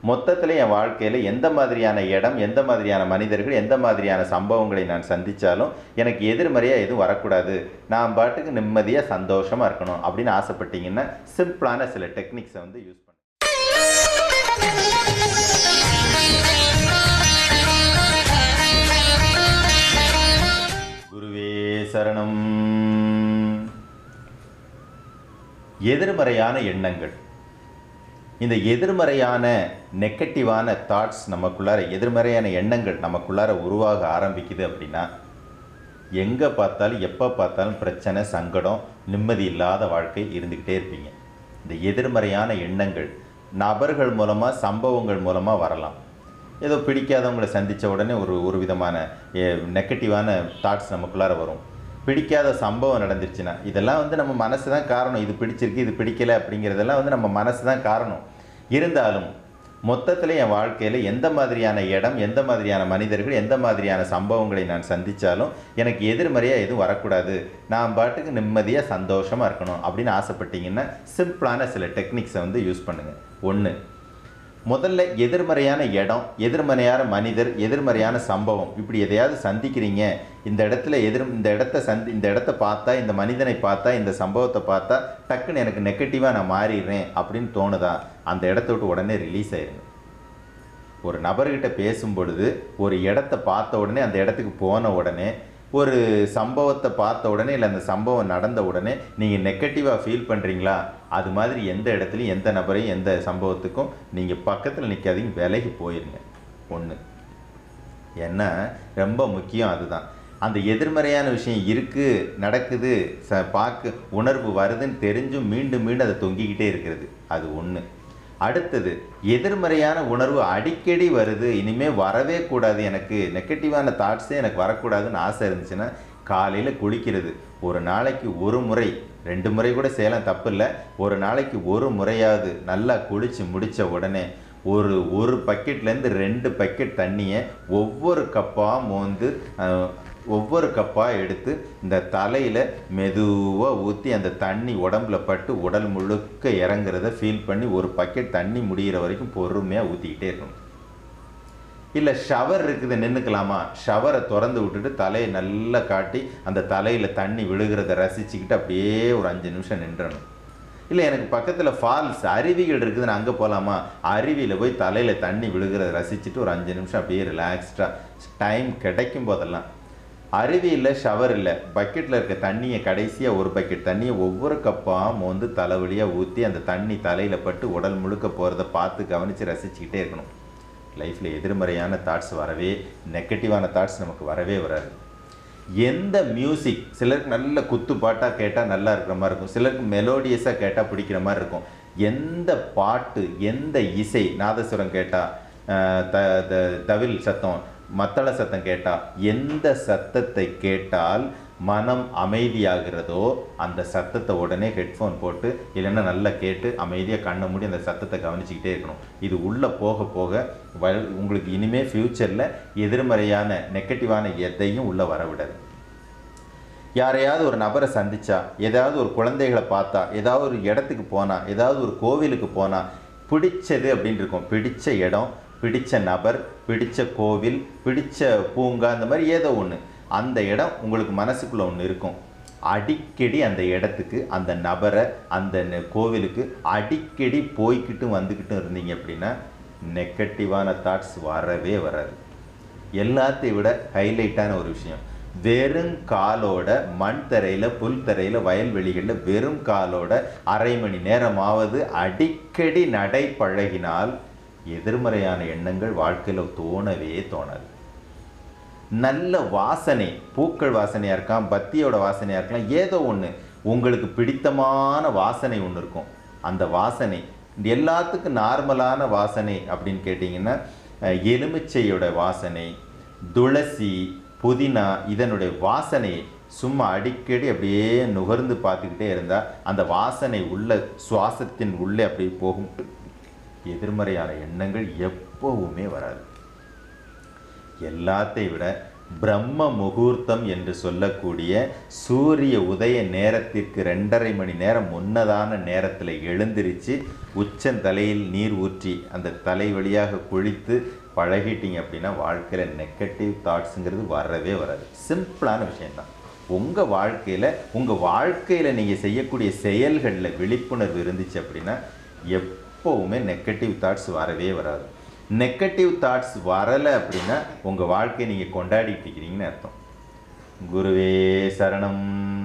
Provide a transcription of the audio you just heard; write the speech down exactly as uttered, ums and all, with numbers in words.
மொத்தத்தில் என் வாழ்க்கையில் எந்த மாதிரியான இடம், எந்த மாதிரியான மனிதர்கள், எந்த மாதிரியான சம்பவங்களை நான் சந்தித்தாலும் எனக்கு எதிர்மறையாக எதுவும் வரக்கூடாது, நான் பாட்டுக்கு நிம்மதியாக சந்தோஷமாக இருக்கணும் அப்படின்னு ஆசைப்பட்டீங்கன்னா சிம்பிளான சில டெக்னிக்ஸை வந்து யூஸ் பண்ணுங்க. குருவே சரணம். எதிர்மறையான எண்ணங்கள், இந்த எதிர்மறையான நெகட்டிவான தாட்ஸ் நமக்குள்ளார, எதிர்மறையான எண்ணங்கள் நமக்குள்ளார உருவாக ஆரம்பிக்குது அப்படின்னா எங்கே பார்த்தாலும் எப்போ பார்த்தாலும் பிரச்சனை, சங்கடம், நிம்மதி இல்லாத வாழ்க்கை இருந்துக்கிட்டே இருப்பீங்க. இந்த எதிர்மறையான எண்ணங்கள் நபர்கள் மூலமாக, சம்பவங்கள் மூலமாக வரலாம். ஏதோ பிடிக்காதவங்களை சந்தித்த உடனே ஒரு ஒரு விதமான நெகட்டிவான தாட்ஸ் நமக்குள்ளார வரும். பிடிக்காத சம்பவம் நடந்துருச்சுன்னா இதெல்லாம் வந்து நம்ம மனசு தான் காரணம். இது பிடிச்சிருக்கு, இது பிடிக்கலை அப்படிங்கிறதெல்லாம் வந்து நம்ம மனசு தான் காரணம். இருந்தாலும் மொத்தத்தில் என் வாழ்க்கையில் எந்த மாதிரியான இடம், எந்த மாதிரியான மனிதர்கள், எந்த மாதிரியான சம்பவங்களை நான் சந்தித்தாலும் எனக்கு எதிர்மறையாக எதுவும் வரக்கூடாது, நான் பாட்டுக்கு நிம்மதியாக சந்தோஷமாக இருக்கணும் அப்படின்னு ஆசைப்பட்டீங்கன்னா சிம்பிளான சில டெக்னிக்ஸை வந்து யூஸ் பண்ணுங்கள். ஒன்று, முதல்ல எதிர்மறையான இடம், எதிர்மறையான மனிதர், எதிர்மறையான சம்பவம், இப்படி எதையாவது சந்திக்கிறீங்க, இந்த இடத்துல எதிர் இந்த இடத்த சந்தி இந்த இடத்த பார்த்தா, இந்த மனிதனை பார்த்தா, இந்த சம்பவத்தை பார்த்தா டக்குன்னு எனக்கு நெகட்டிவாக நான் மாறிடுறேன் அப்படின்னு தோணுதா, அந்த இடத்த விட்டு உடனே ரிலீஸ் ஆயிருங்க. ஒரு நபர்கிட்ட பேசும் பொழுது, ஒரு இடத்த பார்த்த உடனே, அந்த இடத்துக்கு போன உடனே, ஒரு சம்பவத்தை பார்த்த உடனே, இல்லை அந்த சம்பவம் நடந்த உடனே நீங்கள் நெகட்டிவாக ஃபீல் பண்ணுறீங்களா, அது மாதிரி எந்த இடத்துலையும், எந்த நபரையும், எந்த சம்பவத்துக்கும் நீங்கள் பக்கத்தில் நிற்காதீங்க, விலகி போயிருங்க. ஒன்று, ஏன்னா ரொம்ப முக்கியம் அதுதான். அந்த எதிர்மறையான விஷயம் இருக்குது, நடக்குது, ச பார்க்க உணர்வு வருதுன்னு தெரிஞ்சும் மீண்டும் மீண்டும் அதை தொங்கிக்கிட்டே இருக்கிறது, அது ஒன்று. அடுத்தது, எதிர்மறையான உணர்வு அடிக்கடி வருது, இனிமேல் வரவே கூடாது, எனக்கு நெகட்டிவான தாட்ஸே எனக்கு வரக்கூடாதுன்னு ஆசை இருந்துச்சுன்னா காலையில் குளிக்கிறது. ஒரு நாளைக்கு ஒரு முறை, ரெண்டு முறை கூட செய்யலாம், தப்பு இல்லை. ஒரு நாளைக்கு ஒரு முறையாவது நல்லா குளித்து முடித்த உடனே ஒரு ஒரு பக்கெட்லேருந்து ரெண்டு பக்கெட் தண்ணியை ஒவ்வொரு கப்பாக மோந்து, ஒவ்வொரு கப்பாக எடுத்து இந்த தலையில் மெதுவாக ஊற்றி அந்த தண்ணி உடம்புல பட்டு உடல் முழுக்க இறங்குறத ஃபீல் பண்ணி ஒரு பக்கெட் தண்ணி முடிகிற வரைக்கும் பொறுமையாக ஊற்றிக்கிட்டே இருக்கணும். இல்லை ஷவர் இருக்குது, நின்றுக்கலாமா, ஷவரை திறந்து விட்டுட்டு தலையை நல்லா காட்டி அந்த தலையில் தண்ணி விழுகிறத ரசிச்சுக்கிட்டு அப்படியே ஒரு அஞ்சு நிமிஷம் நின்றணும். இல்லை எனக்கு பக்கத்தில் ஃபால்ஸ், அருவிகள் இருக்குதுன்னு அங்கே போகலாமா, அருவியில் போய் தலையில் தண்ணி விழுகிறத ரசிச்சுட்டு ஒரு அஞ்சு நிமிஷம் அப்படியே ரிலாக்ஸ்டாக டைம் கிடைக்கும் போதெல்லாம், அருவி இல்லை, ஷவர் இல்லை, பக்கெட்டில் இருக்க தண்ணியை கடைசியாக ஒரு பக்கெட் தண்ணியை ஒவ்வொரு கப்பாக மோந்து தலைவலியாக ஊற்றி அந்த தண்ணி தலையில் பட்டு உடல் முழுக்க போகிறத பார்த்து கவனித்து ரசிச்சுக்கிட்டே இருக்கணும். லைஃப்பில் எதிர்மறையான தாட்ஸ் வரவே, நெகட்டிவான தாட்ஸ் நமக்கு வரவே வராது. எந்த மியூசிக், சிலருக்கு நல்ல குத்து பாட்டாக கேட்டால் நல்லா இருக்கிற மாதிரி இருக்கும், சிலருக்கு மெலோடியஸாக கேட்டால் பிடிக்கிற மாதிரி இருக்கும். எந்த பாட்டு, எந்த இசை, நாதஸ்வரம் கேட்டால், த தவில் சத்தம், மத்தள சத்தம் கேட்டால், எந்த சத்தத்தை கேட்டால் மனம் அமைதியாகிறதோ அந்த சத்தத்தை உடனே ஹெட்ஃபோன் போட்டு இல்லைன்னா நல்லா கேட்டு அமைதியாக கண்ணை மூடி அந்த சத்தத்தை கவனிச்சிக்கிட்டே இருக்கணும். இது உள்ளே போக போக வ உங்களுக்கு இனிமேல் ஃப்யூச்சரில் எதிர்மறையான நெகட்டிவான எதையும் உள்ளே வரவிடாது. யாரையாவது ஒரு நபரை சந்தித்தா, ஏதாவது ஒரு குழந்தைகளை பார்த்தா, ஏதாவது ஒரு இடத்துக்கு போனால், ஏதாவது ஒரு கோவிலுக்கு போனால், பிடிச்சது அப்படின்னு இருக்கும், பிடிச்ச இடம், பிடிச்ச நபர், பிடிச்ச கோவில், பிடிச்ச பூங்கா, அந்த மாதிரி ஏதோ ஒன்று, அந்த இடம் உங்களுக்கு மனசுக்குள்ளே ஒன்று இருக்கும். அடிக்கடி அந்த இடத்துக்கு, அந்த நபரை, அந்த கோவிலுக்கு அடிக்கடி போய்கிட்டும் வந்துக்கிட்டும் இருந்தீங்க அப்படின்னா நெகட்டிவான தாட்ஸ் வரவே வராது. எல்லாத்தையும் விட ஹைலைட்டான ஒரு விஷயம், வெறும் காலோட மண் தரையில், புல் தரையில், வயல்வெளிகளில் வெறும் காலோட அரை மணி நேரமாவது அடிக்கடி நடை பழகினால் எதிர்மறையான எண்ணங்கள் வாழ்க்கையில் தோணவே தோணாது. நல்ல வாசனை, பூக்கள் வாசனையாக இருக்கலாம், பத்தியோட வாசனையாக இருக்கலாம், ஏதோ ஒன்று உங்களுக்கு பிடித்தமான வாசனை ஒன்று இருக்கும். அந்த வாசனை எல்லாத்துக்கும் நார்மலான வாசனை அப்படின்னு கேட்டிங்கன்னா எலுமிச்சையோட வாசனை, துளசி, புதினா, இதனுடைய வாசனையை சும்மா அடிக்கடி அப்படியே நுகர்ந்து பார்த்துக்கிட்டே இருந்தால் அந்த வாசனை உள்ள சுவாசத்தின் உள்ளே அப்படி போகும். எதிர்மறையான எண்ணங்கள் எப்போவுமே வராது. எல்லாத்தையும் விட பிரம்ம முகூர்த்தம் என்று சொல்லக்கூடிய சூரிய உதய நேரத்திற்கு ரெண்டரை மணி நேரம் முன்னதான நேரத்தில் எழுந்திருச்சு உச்சந்தலையில் நீர் ஊற்றி அந்த தலை வழியாக குளித்து பழகிட்டீங்க அப்படின்னா வாழ்க்கையில் நெகட்டிவ் தாட்ஸுங்கிறது வரவே வராது. சிம்பிளான விஷயந்தான். உங்கள் வாழ்க்கையில் உங்கள் வாழ்க்கையில் நீங்கள் செய்யக்கூடிய செயல்களில் விழிப்புணர்வு இருந்துச்சு அப்படின்னா எப்போவுமே நெகட்டிவ் தாட்ஸ் வரவே வராது. நெகட்டிவ் தாட்ஸ் வரலை அப்படின்னா உங்கள் வாழ்க்கையை நீங்கள் கொண்டாடிட்டு இருக்கிறீங்கன்னு அர்த்தம். குருவே சரணம்.